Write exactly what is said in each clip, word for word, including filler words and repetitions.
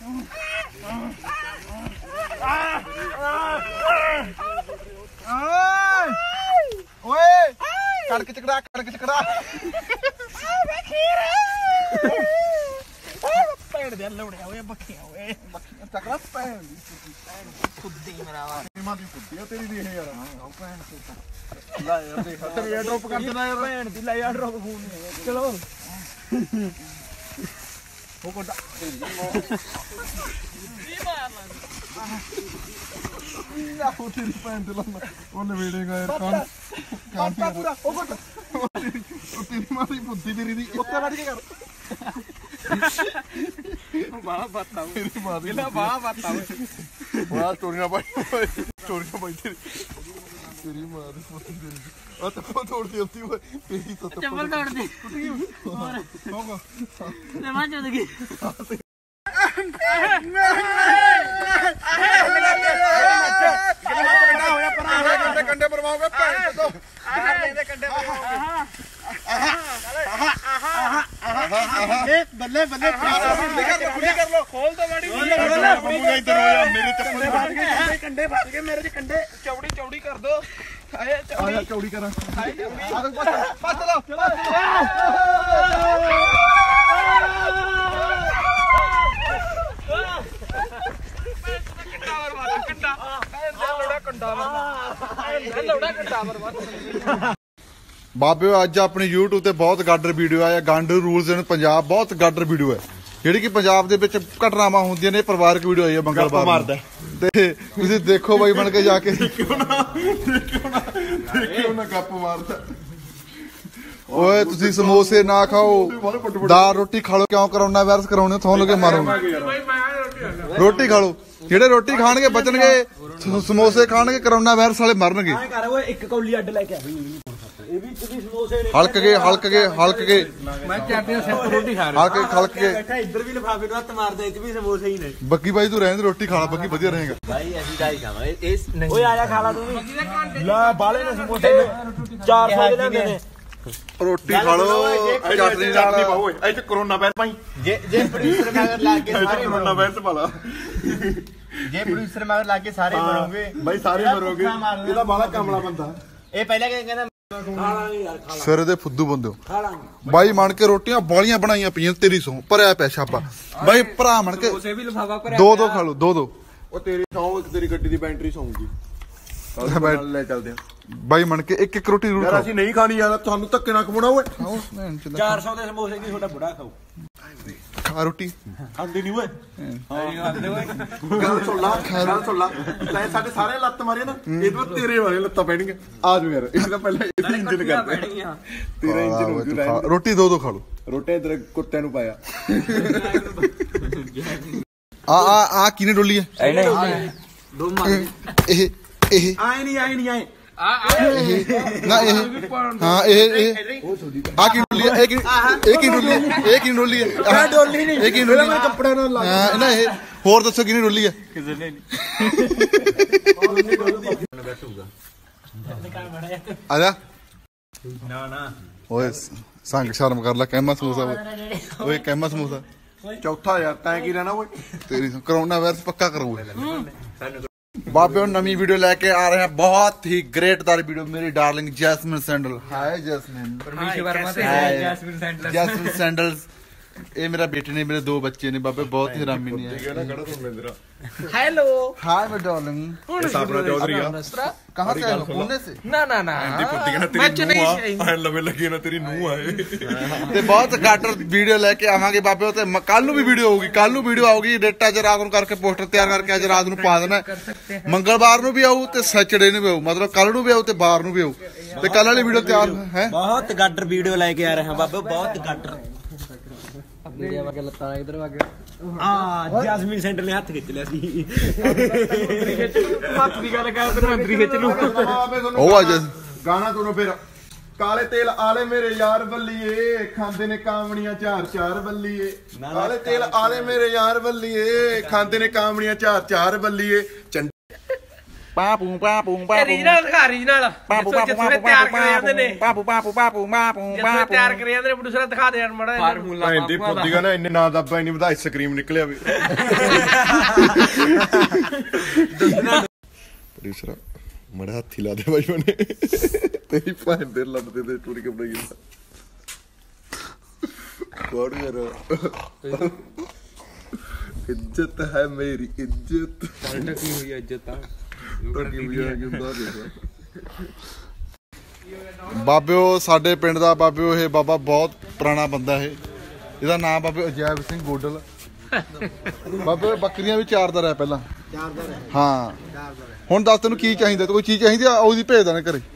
ओए कड़क चकड़ा कड़क चकड़ा ਭੈਣ ਦੇ ਲੌੜਿਆ ਓਏ ਬੱਖੀਆਂ ਓਏ ਬੱਖੀਆਂ ਤਕੜਾ ਭੈਣ ਦੀ ਫੁੱਦੀ ਮਰਾਵਾ ਮਾਂ ਦੀ ਫੁੱਦੀ ਆ ਤੇਰੀ ਦੀ ਇਹ ਯਾਰ ਹਾਂ ਭੈਣ ਤੇ ਲੈ ਯਾਰ ਦੇਖ ਤੇਰੀ 에ਅਰ ਡ੍ਰੌਪ ਕਰ ਦੇਣਾ ਯਾਰ ਭੈਣ ਦੀ ਲੈ 에ਅਰ ਡ੍ਰੌਪ ਫੋਨ ਨਹੀਂ ਹੈਗਾ ਚਲੋ ਉਹ ਕੋਡਾ ਤੇਰੀ ਕੀ ਮਾਰਨਾ ਨਾ ਹੋ ਤੇਰੀ ਭੈਣ ਤੇ ਲੰਮਾ ਉਹ ਨਵੇੜੇਗਾ ਯਾਰ ਕਾਨ ਕਾਨ ਪੂਰਾ ਉਹ ਕੋਡਾ ਉਹ ਤੇਰੀ ਮਾਂ ਦੀ ਫੁੱਦੀ ਤੇਰੀ ਦੀ ਉੱਤੇ ਵੱਢ ਕੇ ਕਰ ਬਾਹ ਬਾਤਾ ਮੇਰੀ ਮਾਂ ਦੀ ਨਾ ਬਾਹ ਬਾਤਾ ਓਏ ਬਾਹ ਚੋਰੀਆਂ ਪਾਈ ਚੋਰੀਆਂ ਪਾਈ ਤੇਰੀ ਤੇਰੀ ਮਾਂ ਦੀ ਫੋਟੋ ਤੇਰੀ ਆ ਤਾਂ ਤੋੜਦੀ ਉੱਤੀ ਓਏ ਤੇਰੀ ਤਾਂ ਚੱਪਲ ਤੋੜਦੀ ਹੋਰ ਹੋਗਾ ਤੇ ਮਾਂ ਚੋਦ ਗਈ ਹੋਇਆ ਪਰਾਂ ਕੰਡੇ ਪਰਵਾਓਗੇ ਭੈਣ ਤੋਂ ਕੰਡੇ ਕੰਡੇ ਬੱਲੇ ਬੱਲੇ ਕਰ ਲੋ ਖੋਲ ਦੋ ਗਾੜੀ ਇਧਰ ਹੋਇਆ ਮੇਰੇ ਚੱਪਲ ਫਾੜ ਗਏ ਕੰਡੇ ਫਾੜ ਗਏ ਮੇਰੇ ਚ ਕੰਡੇ ਚੌੜੀ ਚੌੜੀ ਕਰ ਦੋ ਆਏ ਚੌੜੀ ਚੌੜੀ ਕਰਾਂ ਆਏ ਚੌੜੀ ਪੱਟ ਲਓ ਕੰਡਾ ਵਰਵਾ ਕੰਡਾ ਲੋੜਾ ਕੰਡਾ ਵਰਵਾ ਲੋੜਾ ਕੰਡਾ ਵਰਵਾ ਬਾਬੇ ਅੱਜ ਆਪਣੀ YouTube ਤੇ ਬਹੁਤ ਗਾਡਰ ਵੀਡੀਓ ਆਇਆ ਗੰਡ ਰੂਲਸ ਇਨ ਪੰਜਾਬ ਬਹੁਤ ਗਾਡਰ ਵੀਡੀਓ ਹੈ ਜਿਹੜੀ ਕਿ ਪੰਜਾਬ ਦੇ ਵਿੱਚ ਘਟਨਾਵਾਂ ਹੁੰਦੀਆਂ ਨੇ ਪਰਿਵਾਰਕ ਵੀਡੀਓ ਆਈ ਹੈ ਮੰਗਲਵਾਰ ਤੇ ਤੁਸੀਂ ਦੇਖੋ ਬਾਈ ਬਣ ਕੇ ਜਾ ਕੇ ਦੇਖਿਓ ਨਾ ਦੇਖਿਓ ਨਾ ਦੇਖਿਓ ਨਾ ਗੱਪ ਮਾਰਦਾ ਓਏ ਤੁਸੀਂ ਸਮੋਸੇ ਨਾ ਖਾਓ ਦਾਲ ਰੋਟੀ ਖਾ ਲਓ ਕਿਉਂ ਕਰੋਨਾ ਵਾਇਰਸ ਕਰਾਉਣੇ ਤੁਹਾਨੂੰ ਲੱਗੇ ਮਾਰੋਗੇ ਰੋਟੀ ਖਾ ਲਓ ਜਿਹੜੇ ਰੋਟੀ ਖਾਣਗੇ ਬਚਣਗੇ ਸਮੋਸੇ ਖਾਣਗੇ ਕਰੋਨਾ ਵਾਇਰਸ ਵਾਲੇ ਮਰਨਗੇ ਇੱਕ ਕੌਲੀ ਅੱਡ ਲੈ ਕੇ ਇਹ ਵੀ ਤੁਸੀਂ ਸਮੋਸੇ ਹਲਕ ਗਏ ਹਲਕ ਗਏ ਹਲਕ ਗਏ ਮੈਂ ਚਾਟੀਆਂ ਸਿਰ ਰੋਟੀ ਖਾ ਰਿਹਾ ਹਲਕ ਹਲਕ ਗਏ ਬੈਠਾ ਇੱਧਰ ਵੀ ਲਿਫਾਫੇ ਨੂੰ ਹੱਥ ਮਾਰਦਾ ਇਹ ਚ ਵੀ ਸਮੋਸੇ ਹੀ ਨੇ ਬੱਗੀ ਬਾਈ ਤੂੰ ਰਹਿਣ ਦੇ ਰੋਟੀ ਖਾ ਲਾ ਬੱਗੀ ਵਧੀਆ ਰਹੇਗਾ ਭਾਈ ਅਸੀਂ ਤਾਂ ਹੀ ਖਾਵਾਂਗੇ ਇਸ ਨਹੀਂ ਓਏ ਆਇਆ ਖਾ ਲਾ ਤੂੰ ਵੀ ਲੈ ਬਾਲੇ ਨੇ ਸਮੋਸੇ ਚਾਰ ਸੌ ਦੇ ਲੈਂਦੇ ਨੇ ਰੋਟੀ ਖਾ ਲੋ ਚਟਨੀ ਚਟਨੀ ਪਾਓ ਓਏ ਇਹ ਚ ਕਰੋਨਾ ਵਾਇਰਸ ਪਾਈ ਜੇ ਜੇ ਪ੍ਰੋਡਿਊਸਰ ਮਗਰ ਲਾ ਕੇ ਸਾਰੇ ਕਰੋਨਾ ਵਾਇਰਸ ਪਾ ਲਾ ਜੇ ਪ੍ਰੋਡਿਊਸਰ ਮਗਰ ਲਾ ਕੇ ਸਾਰੇ ਮਰੋਗੇ ਬਾਈ ਸਾਰੇ ਮਰੋਗੇ ਇਹਦਾ ਬਾਲਾ ਕਮਲਾ ਬੰਦਾ ਇਹ ਪਹਿਲਾਂ ਕਹਿੰਦਾ ਸਿਰ ਦੇ ਫੁੱਦੂ ਬੰਦੇ ਹੋ ਬਾਈ ਮਣ ਕੇ ਰੋਟੀਆਂ ਬਾਲੀਆਂ ਬਣਾਈਆਂ ਪਈਆਂ ਤੇਰੀ ਸੌ ਭਰਿਆ ਪਿਆ ਛਾਪਾ ਬਾਈ ਭਰਾ ਮਣ ਕੇ ਦੋ ਦੋ ਖਾ ਲੋ ਦੋ ਦੋ ਉਹ ਤੇਰੀ ਸੌਂ ਤੇਰੀ ਗੱਡੀ ਦੀ ਬੈਟਰੀ ਸੌਂਗੀ ਲੈ ਚੱਲਦੇ ਆ ਬਾਈ ਮਣ ਕੇ ਇੱਕ ਇੱਕ ਰੋਟੀ ਜ਼ਰੂਰ ਯਾਰ ਅਸੀਂ ਨਹੀਂ ਖਾਣੀ ਯਾਰ ਤੁਹਾਨੂੰ ਧੱਕੇ ਨਾਲ ਖਵਾਉਣਾ ਓਏ ਚਾਰ ਸੌ ਦੇ ਸਮੋਸੇ ਕੀ ਤੁਹਾਡਾ ਬੁੜਾ ਖਾਓ ਖਾ ਰੋਟੀ ਖਾਂਦੇ ਨਹੀਂ ਓਏ ਹਾਂ ਖਾਂਦੇ ਓਏ ਗੱਲ ਸੁਣ ਲਾ ਗੱਲ ਸੁਣ ਲਾ ਤੈਂ ਸਾਡੇ ਸਾਰੇ ਲੱਤ ਮਾਰੇ ਨਾ ਇਹ ਤੋਂ ਤੇਰੇ ਵਾਲੇ ਲੱਤਾਂ ਪੈਣਗੀਆਂ ਆ ਜਾਓ ਯਾਰ ਇਹ ਤਾਂ ਪਹਿਲਾਂ ਇਹਦੀ ਇੰਜਨ ਕਰਦੇ ਤੇਰਾ ਇੰਜਨ ਹੋ ਜੂ ਰੋਟੀ ਦੋ ਦੋ ਖਾ ਲੋ ਰੋਟੀ ਇਧਰ ਕੁੱਤੇ ਨੂੰ ਪਾਇਆ ਆ ਆ ਆ ਕਿਨੇ ਡੋਲੀ ਹੈ ਦੋ ਮਾਰ ਇਹ ਇਹ ਆਏ ਨਹੀਂ ਆਏ ਨਹੀਂ ਆਏ ਨਾ ਇਹ ਹਾਂ ਇਹ ਇਹ ਆ ਕੀ ਡੋਲੀ ਹੈ ਇਹ ਕੀ ਇਹ ਕੀ ਡੋਲੀ ਹੈ ਇਹ ਕੀ ਡੋਲੀ ਹੈ ਇਹ ਡੋਲੀ ਨਹੀਂ ਇਹ ਕੀ ਡੋਲੀ ਹੈ ਕੱਪੜਿਆਂ ਨਾਲ ਲਾ ਹਾਂ ਨਾ ਇਹ ਹੋਰ ਦੱਸੋ ਕਿਹਨੇ ਡੋਲੀ ਹੈ ਕਿਸੇ ਨੇ ਆ ਜਾ ਨਾ ਨਾ ਓਏ ਸੰਗ ਸ਼ਰਮ ਕਰ ਲੈ ਕਹਿਮਾ ਸਮੋਸਾ ਓਏ ਕਹਿਮਾ ਸਮੋਸਾ ਚੌਥਾ ਯਾਰ ਤੈਂ ਕੀ ਰਹਿਣਾ ਓਏ ਤੇਰੀ ਕਰੋਨਾ ਵਾਇਰਸ ਪੱਕਾ ਕਰੂ ਬਾਬੇ ਉਹ ਨਵੀਂ ਵੀਡੀਓ ਲੈ ਕੇ ਆ ਰਹੇ हैं बहुत ही ग्रेटदार वीडियो मेरी darling Jasmine Sandlas hi Jasmine Jasmine Sandlas ये मेरा बेटे ने मेरे दो बच्चे ने बाबे बहुत ही हरामी नहीं है हेलो हाय मैं डार्लिंग साबरा चौधरी आ कहां से आए पुणे से ना ना ना ਐਂਦੀ ਪੁੱਤੀ ਕਹਿੰਦਾ ਤੇਰੀ ਨੂੰਹ ਆ ਐ ਲਵੇ ਲੱਗੀ ਨਾ ਤੇਰੀ ਨੂੰਹ ਆਏ ਤੇ ਬਹੁਤ ਗਾਟਰ ਵੀਡੀਓ ਲੈ ਕੇ ਆਵਾਂਗੇ ਬਾਬੇ ਤੇ ਕੱਲ ਨੂੰ ਵੀ ਵੀਡੀਓ ਹੋਊਗੀ ਕੱਲ ਨੂੰ ਵੀਡੀਓ ਆਊਗੀ ਡੇਟਾ ਚ ਰਾਤ ਨੂੰ ਕਰਕੇ ਪੋਸਟਰ ਤਿਆਰ ਕਰਕੇ ਅੱਜ ਰਾਤ ਨੂੰ ਪਾ ਦੇਣਾ ਮੰਗਲਵਾਰ ਨੂੰ ਵੀ ਆਊ ਤੇ ਸੈਚਰਡੇ ਨੂੰ ਵੀ ਆਊ ਮਤਲਬ ਕੱਲ ਨੂੰ ਵੀ ਆਊ ਤੇ ਬਾਰ ਨੂੰ ਵੀ ਆਊ ਤੇ ਕੱਲ ਵਾਲੀ ਵੀਡੀਓ ਤਿਆਰ ਹੈ ਬਹੁਤ ਗਾਟਰ ਵੀਡੀਓ ਲੈ ਕੇ ਆ ਰਹੇ ਹਾਂ ਬਾਬੇ ਬਹੁਤ ਗਾਟਰ ਵੀਡੀਓ ਵਾ ਕੇ ਲੱਤਾਂ ਇਧਰ ਵਾ ਕੇ ਆ ਜੈਸਮੀਨ ਸੈਂਟਰ ਨੇ ਹੱਥ ਖਿੱਚ ਲਿਆ ਸੀ ਹੱਥ ਦੀ ਗੱਲ ਕਰ ਤੈਨੂੰ ਅੰਦਰੀ ਖਿੱਚ ਲੂ ਉਹ ਅੱਜ ਗਾਣਾ ਤੁਹਾਨੂੰ ਫਿਰ ਕਾਲੇ ਤੇਲ ਆਲੇ ਮੇਰੇ ਯਾਰ ਬੱਲੀਏ ਖਾਂਦੇ ਨੇ ਕਾਮਣੀਆਂ ਚਾਰ ਚਾਰ ਬੱਲੀਏ ਕਾਲੇ ਤੇਲ ਆਲੇ ਮੇਰੇ ਯਾਰ ਬੱਲੀਏ ਖਾਂਦੇ ਨੇ ਕਾਮਣੀਆਂ ਚਾਰ ਚਾਰ ਬੱਲੀਏ ਪਾਪੂ ਪਾਪੂ ਪਾਪੂ ਰੀਜਨਲ ਦਿਖਾ ਰੀਜਨਲ ਪਾਪੂ ਪਾਪੂ ਜਿੱਥੇ ਤਿਆਰ ਕਰੇ ਜਾਂਦੇ ਨੇ ਪਾਪੂ ਪਾਪੂ ਪਾਪੂ ਪਾਪੂ ਜਿੱਥੇ ਤਿਆਰ ਕਰੇ ਜਾਂਦੇ ਨੇ ਪ੍ਰੋਡਿਊਸਰ ਦਿਖਾ ਦੇ ਮੜਾ ਫਾਰਮੂਲਾ ਭੈਣ ਦੀ ਫੁੱਦੀ ਗਾ ਨਾ ਇੰਨੇ ਨਾ ਦੱਬਾ ਇੰਨੀ ਵਧਾ ਆਈਸਕ੍ਰੀਮ ਨਿਕਲਿਆ ਵੀ ਪ੍ਰੋਡਿਊਸਰ ਮੜਾ ਹੱਥੀ ਲਾ ਦੇ ਬਾਈ ਬਣੇ ਤੇਰੀ ਭੈਣ ਦੇ ਲੱਭ ਦੇ ਤੇ ਟੂਰੀ ਕਪੜਾ ਗਿਆ ਕੋੜ ਯਾਰ ਇੱਜ਼ਤ ਹੈ ਮੇਰੀ ਇੱਜ਼ਤ ਟਕੀ ਹੋਈ ਇੱਜ਼ਤ ਆ ਟਕੀ ਵੀ ਆ ਗਿਆ ਬਾਬਿਓ ਸਾਡੇ ਪਿੰਡ ਦਾ ਬਾਬਿਓ ਇਹ ਬਾਬਾ ਬਹੁਤ ਪੁਰਾਣਾ ਬੰਦਾ ਇਹ ਇਹਦਾ ਨਾਮ ਬਾਬੇ ਅਜੈਬ ਸਿੰਘ ਗੋਡਲ ਬਾਬੇ ਬੱਕਰੀਆਂ ਵੀ ਚਾਰਦਾ ਰਿਹਾ ਪਹਿਲਾਂ ਚਾਰਦਾ ਰਿਹਾ ਹਾਂ ਹੁਣ ਦੱਸ ਤੈਨੂੰ ਕੀ ਚਾਹੀਦਾ, ਕੋਈ ਚੀਜ਼ ਚਾਹੀਦੀ ਆ ਉਹਦੀ ਭੇਜ ਦੇਣਾ ਘਰੇ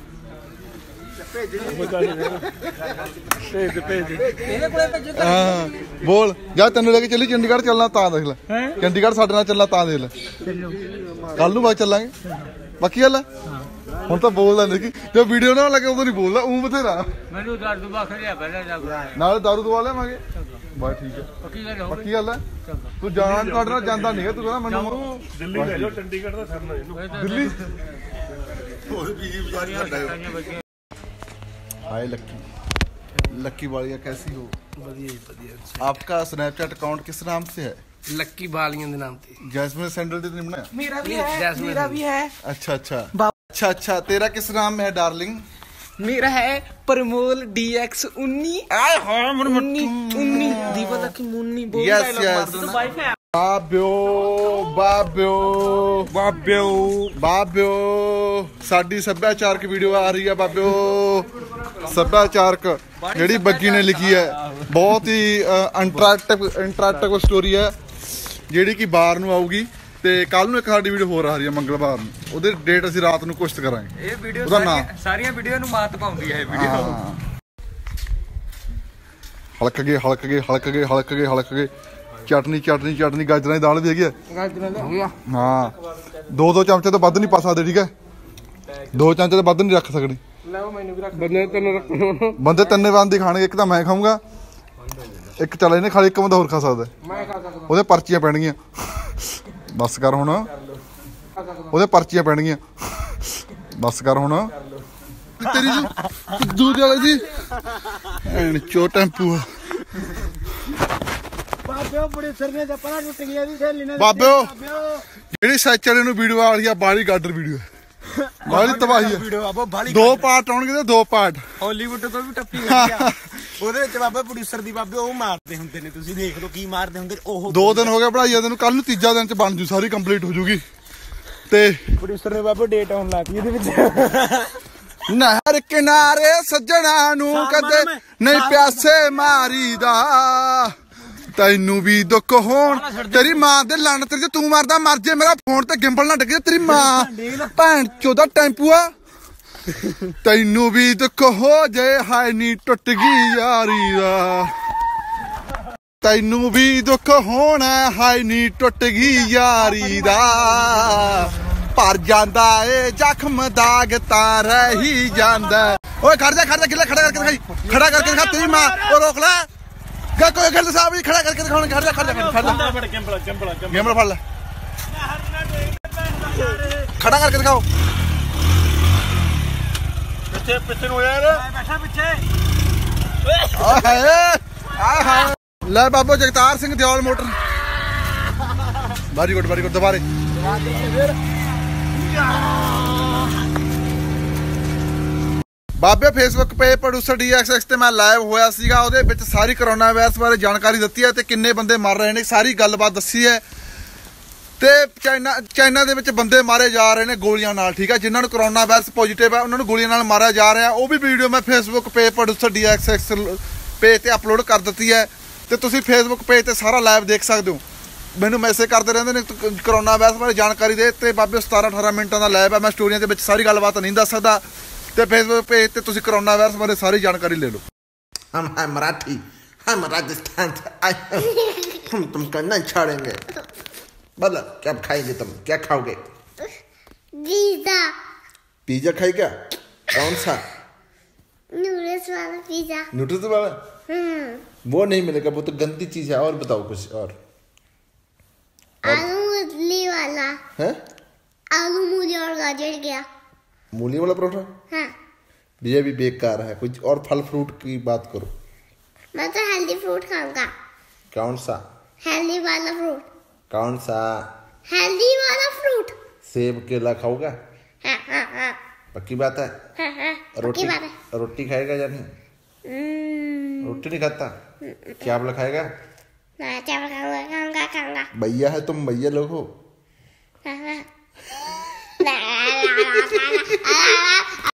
ਹਾਂ ਬੋਲ ਜਾ ਤੈਨੂੰ ਲੈ ਕੇ ਚੱਲੀ ਚੰਡੀਗੜ੍ਹ ਚੱਲਣਾ ਤਾਂ ਦੇਖ ਲੈ ਚੰਡੀਗੜ੍ਹ ਸਾਡੇ ਨਾਲ ਚੱਲਣਾ ਤਾਂ ਦੇਖ ਲੈ ਕੱਲ ਨੂੰ ਬਾਅਦ ਚੱਲਾਂਗੇ ਬਾਕੀ ਗੱਲ ਹੁਣ ਤਾਂ ਬੋਲਦਾ ਨਹੀਂ ਕਿ ਜੇ ਵੀਡੀਓ ਨਾ ਲੱਗੇ ਉਦੋਂ ਨਹੀਂ ਬੋਲਦਾ ਉਹ ਬਥੇਰਾ ਮੈਨੂੰ ਦਾਰੂ ਬਾਖ ਲਿਆ ਪਹਿਲਾਂ ਜਾ ਨਾਲ ਦਾਰੂ ਦਵਾ ਲਿਆਵਾਂਗੇ ਬਸ ਠੀਕ ਹੈ ਪੱਕੀ ਗੱਲ ਹੈ ਪੱਕੀ ਗੱਲ ਹੈ ਤੂੰ ਜਾਣ ਤੁਹਾਡੇ ਨਾਲ ਜਾਂਦਾ ਨਹੀਂ ਤੂੰ ਕਹਿੰਦਾ ਮੈਨੂੰ ਦਿੱਲੀ ਲੈ ਜਾਓ ਚੰਡੀਗੜ੍ਹ ਦਾ ਸਰਨਾ ਇਹਨੂੰ ਦਿੱਲੀ ਹੋਰ ਵੀ ਬਜ਼ਾਰ हाय लक्की लक्की वालिया कैसी हो? ਵਧੀਆ ਵਧੀਆ आपका स्नैपचैट अकाउंट किस नाम से है? ਲੱਕੀ ਬਾਲੀਆਂ ਦੇ ਨਾਮ ਤੇ जैस्मिन सैंडल ने बनाया? मेरा भी है मेरा भी है अच्छा अच्छा अच्छा अच्छा तेरा किस नाम है डार्लिंग? मेरा है परमोल डी एक्स उन्नी उन्नी उन्नी दीपा तक की मुन्नी बोल यस यस ਬਾਬਿਓ ਬਾਬਿਓ ਬਾਬਿਓ ਬਾਬਿਓ ਸਾਡੀ ਸੱਭਿਆਚਾਰਕ ਵੀਡੀਓ ਆ ਰਹੀ ਹੈ ਬਾਬਿਓ ਸੱਭਿਆਚਾਰਕ ਜਿਹੜੀ ਬੱਗੀ ਨੇ ਲਿਖੀ ਹੈ ਬਹੁਤ ਹੀ ਇੰਟਰੈਕਟਿਵ ਇੰਟਰੈਕਟਿਵ ਸਟੋਰੀ ਹੈ ਜਿਹੜੀ ਕਿ ਬਾਹਰ ਨੂੰ ਆਊਗੀ ਤੇ ਕੱਲ ਨੂੰ ਇੱਕ ਸਾਡੀ ਵੀਡੀਓ ਹੋਰ ਆ ਰਹੀ ਹੈ ਮੰਗਲਵਾਰ ਨੂੰ ਉਹਦੇ ਡੇਟ ਅਸੀਂ ਰਾਤ ਨੂੰ ਕੋਸ਼ਿਸ਼ ਕਰਾਂਗੇ ਇਹ ਵੀਡੀਓ ਸਾਰੀਆਂ ਸਾਰੀਆਂ ਵੀਡੀਓ ਨੂੰ ਮਾਤ ਪਾਉਂਦੀ ਹੈ ਇਹ ਵੀਡੀਓ ਹਲਕ ਗਏ ਹਲਕ ਗਏ ਹਲਕ ਗਏ ਹਲਕ ਗਏ ਹਲਕ ਗਏ ਚਟਨੀ ਚਟਨੀ ਚਟਨੀ ਗਾਜਰਾਂ ਦੀ ਦਾਲ ਵੀ ਹੈਗੀ ਆ ਗਾਜਰਾਂ ਦਾ ਹੋ ਗਿਆ ਹਾਂ ਦੋ ਦੋ ਚਮਚੇ ਤੋਂ ਵੱਧ ਨਹੀਂ ਪਾ ਸਕਦੇ ਠੀਕ ਹੈ ਦੋ ਚਮਚੇ ਤੋਂ ਵੱਧ ਨਹੀਂ ਰੱਖ ਸਕਦੀ ਲਓ ਮੈਨੂੰ ਵੀ ਰੱਖ ਬੰਦੇ ਤੈਨੂੰ ਰੱਖਣਾ ਬੰਦੇ ਤਿੰਨੇ ਬੰਦੇ ਖਾਣਗੇ ਇੱਕ ਤਾਂ ਮੈਂ ਖਾਊਂਗਾ ਇੱਕ ਚੱਲ ਇਹਨੇ ਖਾਲੀ ਇੱਕ ਬੰਦਾ ਹੋਰ ਖਾ ਸਕਦਾ ਮੈਂ ਖਾ ਸਕਦਾ ਉਹਦੇ ਪਰਚੀਆਂ ਪੈਣਗੀਆਂ ਬਸ ਕਰ ਹੁਣ ਉਹਦੇ ਪਰਚੀਆਂ ਪੈਣਗੀਆਂ ਬਸ ਕਰ ਹੁਣ ਤੇਰੀ ਦੂਧ ਵਾਲੀ ਜੀ ਐਨ ਚੋ ਟੈਂਪੂ ਆ ਬਾਬਿਓ ਪ੍ਰੋਡਿਊਸਰ ਨੇ ਜਪਣਾ ਟੁੱਟ ਗਿਆ ਵੀ ਥੈਲੀ ਨੇ ਬਾਬਿਓ ਜਿਹੜੀ ਸੈਚਰਡੇ ਨੂੰ ਵੀਡੀਓ ਆ ਰਹੀ ਆ ਬਾਲੀ ਗਾਡਰ ਵੀਡੀਓ ਬਾਲੀ ਤਬਾਹੀ ਆ ਵੀਡੀਓ ਬਾਬਾ ਬਾਲੀ ਦੋ ਪਾਰਟ ਆਉਣਗੇ ਤੇ ਦੋ ਪਾਰਟ ਹਾਲੀਵੁੱਡ ਤੋਂ ਵੀ ਟੱਪੀ ਗਈ ਆ ਉਹਦੇ ਵਿੱਚ ਬਾਬਾ ਪ੍ਰੋਡਿਊਸਰ ਦੀ ਬਾਬੇ ਉਹ ਮਾਰਦੇ ਹੁੰਦੇ ਨੇ ਤੁਸੀਂ ਦੇਖ ਲਓ ਕੀ ਮਾਰਦੇ ਹੁੰਦੇ ਉਹ ਦੋ ਦਿਨ ਹੋ ਗਏ ਪੜਾਈ ਜਾਂਦੇ ਨੂੰ ਕੱਲ ਨੂੰ ਤੀਜਾ ਦਿਨ ਚ ਬਣ ਜੂ ਸਾਰੀ ਕੰਪਲੀਟ ਹੋ ਜੂਗੀ ਤੇ ਪ੍ਰੋਡਿਊਸਰ ਨੇ ਬਾਬਾ ਡੇਟ ਆਉਣ ਲੱਗੀ ਇਹਦੇ ਵਿੱਚ ਨਹਿਰ ਕਿਨਾਰੇ ਸੱਜਣਾ ਨੂੰ ਕਦੇ ਨਹੀਂ ਪਿਆਸੇ ਮਾਰੀਦਾ ਤੈਨੂੰ ਵੀ ਦੁੱਖ ਹੋਣ ਤੇਰੀ ਮਾਂ ਦੇ ਲੰਨ ਤੇ ਜੇ ਤੂੰ ਮਰਦਾ ਮਰ ਜੇ ਮੇਰਾ ਫੋਨ ਤੇ ਗਿੰਬਲ ਨਾ ਡਿੱਗੇ ਤੇਰੀ ਮਾਂ ਭੈਣ ਚੋਦਾ ਟੈਂਪੂ ਆ ਤੈਨੂੰ ਵੀ ਦੁੱਖ ਹੋ ਜੇ ਹਾਏ ਨੀ ਟੁੱਟ ਗਈ ਯਾਰੀ ਦਾ ਤੈਨੂੰ ਵੀ ਦੁੱਖ ਹੋਣਾ ਹਾਏ ਨੀ ਟੁੱਟ ਗਈ ਯਾਰੀ ਦਾ ਭਰ ਜਾਂਦਾ ਏ ਜ਼ਖਮ ਦਾਗ ਤਾਂ ਰਹਿ ਜਾਂਦਾ ਓਏ ਖੜ ਜਾ ਖੜ ਜਾ ਕਿੱਲੇ ਖੜਾ ਕਰਕੇ ਦਿਖਾਈ ਖੜਾ ਕਰਕੇ ਦਿਖਾ ਤੇਰੀ ਮਾਂ ਉਹ ਰੋਕ ਲੈ ਗਾ ਕੋਈ ਗੱਲ ਸਾਹਿਬ ਜੀ ਖੜਾ ਕਰਕੇ ਦਿਖਾਉਣ ਖੜ ਜਾ ਖੜ ਜਾ ਖੜ ਜਾ ਬੜ ਕੈਂਪਲਾ ਕੈਂਪਲਾ ਗੇਮ ਫੜ ਲੈ ਖੜਾ ਕਰਕੇ ਦਿਖਾਓ ਪਿੱਛੇ ਪਿੱਛੇ ਨੂੰ ਯਾਰ ਬੈਠਾ ਪਿੱਛੇ ਆਏ ਆਏ ਲੈ ਬਾਬੂ Jagtar Singh Deol motor very good very good ਦੁਬਾਰੇ ਬਾਬੇ ਫੇਸਬੁੱਕ ਪੇ ਪ੍ਰੋਡਿਊਸਰ ਡੀ ਐਕਸ ਐਕਸ ਤੇ ਮੈਂ ਲਾਈਵ ਹੋਇਆ ਸੀਗਾ ਉਹਦੇ ਵਿੱਚ ਸਾਰੀ ਕਰੋਨਾ ਵਾਇਰਸ ਬਾਰੇ ਜਾਣਕਾਰੀ ਦਿੱਤੀ ਹੈ ਤੇ ਕਿੰਨੇ ਬੰਦੇ ਮਰ ਰਹੇ ਨੇ ਸਾਰੀ ਗੱਲਬਾਤ ਦੱਸੀ ਹੈ ਤੇ ਚਾਈਨਾ ਚਾਈਨਾ ਦੇ ਵਿੱਚ ਬੰਦੇ ਮਾਰੇ ਜਾ ਰਹੇ ਨੇ ਗੋਲੀਆਂ ਨਾਲ ਠੀਕ ਹੈ ਜਿਨ੍ਹਾਂ ਨੂੰ ਕਰੋਨਾ ਵਾਇਰਸ ਪੋਜ਼ਿਟਿਵ ਹੈ ਉਹਨਾਂ ਨੂੰ ਗੋਲੀਆਂ ਨਾਲ ਮਾਰਿਆ ਜਾ ਰਿਹਾ ਉਹ ਵੀ ਵੀਡੀਓ ਮੈਂ ਫੇਸਬੁੱਕ ਪੇ producer D X X page ਤੇ ਅਪਲੋਡ ਕਰ ਦਿੱਤੀ ਹੈ ਤੇ ਤੁਸੀਂ ਫੇਸਬੁੱਕ ਪੇਜ ਤੇ ਸਾਰਾ ਲਾਈਵ ਦੇਖ ਸਕਦੇ ਹੋ ਮੈਨੂੰ ਮੈਸੇਜ ਕਰਦੇ ਰਹਿੰਦੇ ਨੇ ਕਰੋਨਾ ਵਾਇਰਸ ਬਾਰੇ ਜਾਣਕਾਰੀ ਦੇ ਤੇ ਬਾਬੇ ਸਤਾਰਾਂ ਅਠਾਰਾਂ ਮਿੰਟਾਂ ਦਾ ਲਾਈਵ ਹੈ ਮੈਂ ਸਟੋਰੀਆਂ ਦੇ ਵਿੱਚ ਸਾਰੀ ਗੱਲਬਾਤ ਨਹੀਂ ਦੱਸ ਸਕਦਾ ਤੇ ਫੇਸਬੁੱਕ ਪੇਜ ਤੇ ਤੁਸੀਂ ਕਰੋਨਾ ਵਾਇਰਸ ਬਾਰੇ ਸਾਰੀ ਜਾਣਕਾਰੀ ਲੈ ਲਓ हम हैं मराठी हम राजस्थान से आए हैं हम तुमको नहीं छोड़ेंगे बोलो क्या खाएंगे तुम क्या खाओगे पिज़्ज़ा पिज्जा खाई क्या कौन सा नूडल्स वाला पिज़्ज़ा नूडल्स वाला हम्म वो नहीं मिलेगा वो तो गंदी चीज है और बताओ कुछ और आलू इडली वाला है आलू मूली और गाजर क्या? मूली वाला परोठा हाँ ये भी बेकार है। कुछ और फल फ्रूट की बात करो। मैं तो हेल्दी फ्रूट खाऊंगा। कौन सा? हेल्दी वाला फ्रूट। कौन सा? हेल्दी वाला फ्रूट। सेब केला खाओगा? हाँ हाँ हाँ पक्की बात है? हाँ हाँ रोटी पक्की बात है। रोटी खाएगा या नहीं? हम्म, रोटी नहीं खाता? क्या बोला खाएगा? मैं चावल खाऊंगा खाऊंगा खाऊंगा। भैया है तुम, भैया लोग हो। हाँ हाँ। ला, ला, ला, ला, ला, ला, ला,